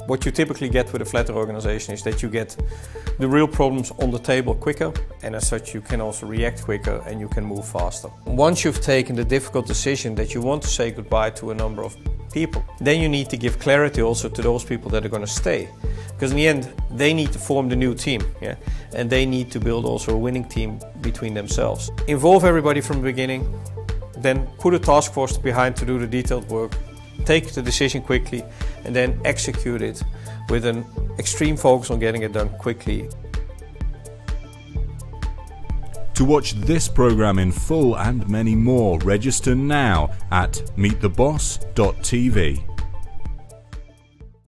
What you typically get with a flatter organization is that you get the real problems on the table quicker, and as such you can also react quicker and you can move faster. Once you've taken the difficult decision that you want to say goodbye to a number of people, then you need to give clarity also to those people that are going to stay. Because in the end, they need to form the new team, yeah? And they need to build also a winning team between themselves. Involve everybody from the beginning, then put a task force behind to do the detailed work, take the decision quickly, and then execute it with an extreme focus on getting it done quickly. To watch this program in full and many more, register now at MeetTheBoss.tv.